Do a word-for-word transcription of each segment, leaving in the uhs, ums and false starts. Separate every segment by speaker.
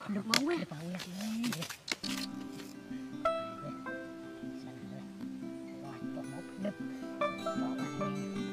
Speaker 1: Được mau quá.
Speaker 2: Được mau quá. Rồi, còn một đứt. Bỏ vào.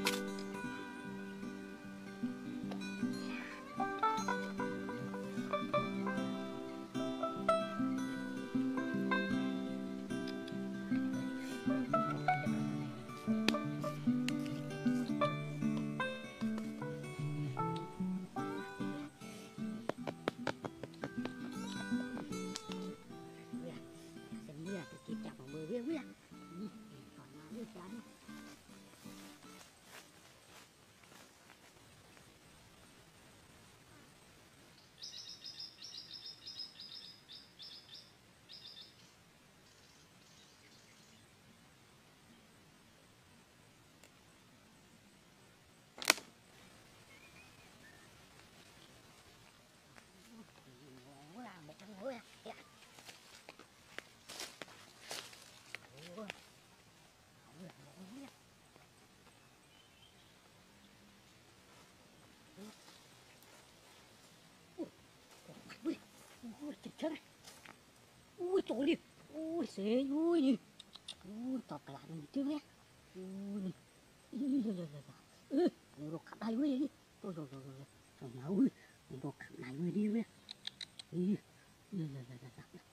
Speaker 2: Ui trời đi, ui xế, ui đi, ui tọt lại mình trước nhé, ui đi, ui rồi rồi rồi, ui đồ cặp này ui đi, rồi rồi rồi rồi, rồi nào ui, đồ cặp này ui đi ui, ui rồi rồi rồi rồi,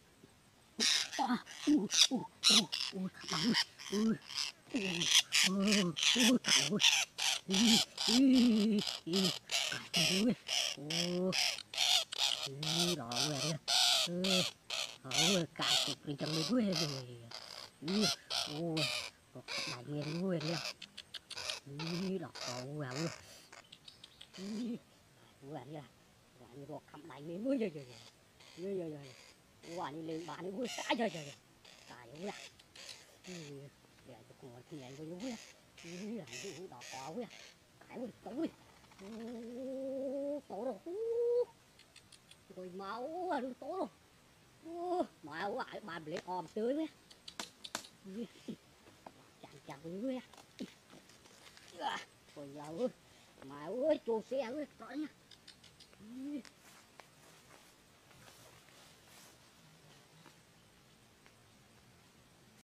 Speaker 2: à, ui ui ui ui cặp này ui, ui ui ui trời ơi, ui ui ui cặp này ui, ui ui rồi rồi ui. Ôi, cả cục đi trong đây quê rồi. Ui, ôi, có cặp đại nguyên quê đi. Ui, đọc cầu vào luôn. Ui, quê đi à. Quả như có cặp đại nguyên quê rồi rồi. Rồi rồi rồi. Quả như lên bán quê xã rồi rồi. Tài ui à. Ui, để cho cùng một tiền quê quê. Ui, làm gì đọc cầu quê. Cái quê tối. Ui, tối rồi. Rồi máu à, tối rồi. Ô, mà ai bà lấy òm tươi quá. Chẳng chẳng với quá. Rồi giờ ơi. Mà ơi, chỗ xe ơi, rõ nha.